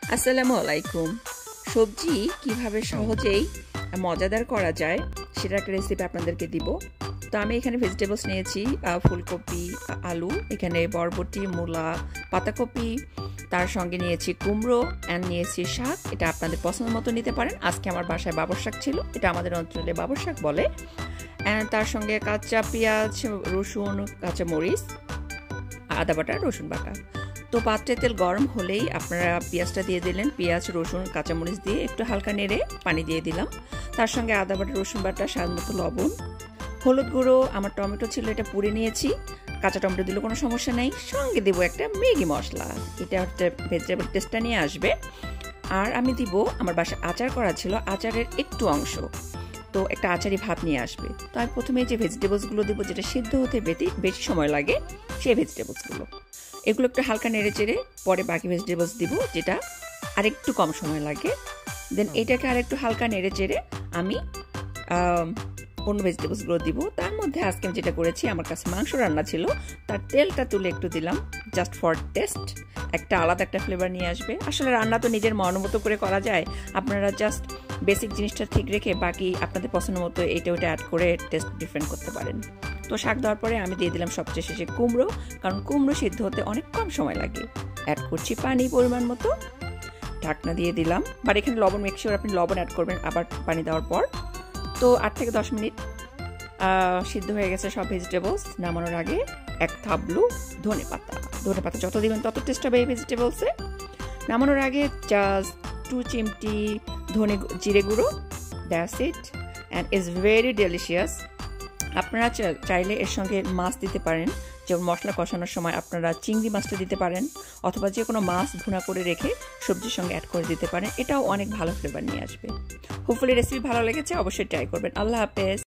আসসালামু আলাইকুম। সবজি কিভাবে সহজেই মজাদার করা যায় সেটার একটা রেসিপি আপনাদেরকে দিব। তো আমি এখানে ভেজিটেবলস নিয়েছি, ফুলকপি, আলু, এখানে বরবটি, মূলা, পাতাকপি, তার সঙ্গে নিয়েছি কুমড়ো অ্যান্ড নিয়েছি শাক। এটা আপনাদের পছন্দ মতো নিতে পারেন। আজকে আমার বাসায় বাবর শাক ছিল, এটা আমাদের অঞ্চলে বাবর শাক বলে। অ্যান্ড তার সঙ্গে কাঁচা পেঁয়াজ, রসুন, কাঁচা মরিচ, আদা বাটা, রসুন বাটা। তো পাত্রে তেল গরম হলেই আপনারা পেঁয়াজটা দিয়ে দিলেন। পেঁয়াজ, রসুন, কাঁচামরিচ দিয়ে একটু হালকা নেড়ে পানি দিয়ে দিলাম। তার সঙ্গে আদা বাটা, রসুন বাটা, স্বাদ মতো লবণ, হলুদ গুঁড়ো, আমার টমেটো ছিল এটা পুড়ে নিয়েছি, কাঁচা টমেটো দিলে কোনো সমস্যা নেই। সঙ্গে দেবো একটা ম্যাগি মশলা, এটা হচ্ছে ভেজিটেবল টেস্টটা নিয়ে আসবে। আর আমি দিব, আমার বাসায় আচার করা ছিল, আচারের একটু অংশ, তো একটা আচারি ভাব নিয়ে আসবে। তো আমি প্রথমে যে ভেজিটেবলসগুলো দেবো, যেটা সিদ্ধ হতে বেশি সময় লাগে, সেই ভেজিটেবলসগুলো, এগুলো একটু হালকা নেড়ে চেড়ে পরে বাকি ভেজিটেবলস দিব, যেটা আরেকটু কম সময় লাগে। দেন এটাকে আরেকটু হালকা নেড়ে চেড়ে আমি অন্য ভেজিটেবলসগুলো দিব। তার মধ্যে আজকে আমি যেটা করেছি, আমার কাছে মাংস রান্না ছিল, তার তেলটা তুলে একটু দিলাম, জাস্ট ফর টেস্ট। একটা আলাদা একটা ফ্লেভার নিয়ে আসবে। আসলে রান্না তো নিজের মন মতো করে করা যায়, আপনারা জাস্ট বেসিক জিনিসটা ঠিক রেখে বাকি আপনাদের পছন্দ মতো এটা ওটা অ্যাড করে টেস্ট ডিফারেন্ট করতে পারেন। তো শাক দেওয়ার পরে আমি দিয়ে দিলাম সবচেয়ে শেষে কুমড়ো, কারণ কুমড়ো সিদ্ধ হতে অনেক কম সময় লাগে। অ্যাড করছি পানি পরিমাণ মতো, ঢাকনা দিয়ে দিলাম। বাট এখানে লবণ, মেক শিওর আপনি লবণ অ্যাড করবেন আবার পানি দেওয়ার পর। তো 8 থেকে 10 মিনিট সিদ্ধ হয়ে গেছে সব ভেজিটেবলস। নামানোর আগে এক থাবলু ধনে পাতা যত দিবেন তত টেস্ট হবে এই ভেজিটেবলসে। নামানোর আগে জাস্ট 2 চিমটি জিরে গুঁড়ো, that's it, and is very delicious. আপনারা চাইলে এর সঙ্গে মাছ দিতে পারেন, যেমন মশলা কষানোর সময় আপনারা চিংড়ি মাছটা দিতে পারেন, অথবা যে কোনো মাছ ভুনা করে রেখে সবজির সঙ্গে অ্যাড করে দিতে পারেন। এটাও অনেক ভালো ফ্লেভার নিয়ে আসবে। হোপফুলি রেসিপি ভালো লেগেছে, অবশ্যই ট্রাই করবেন। আল্লাহ হাফেজ।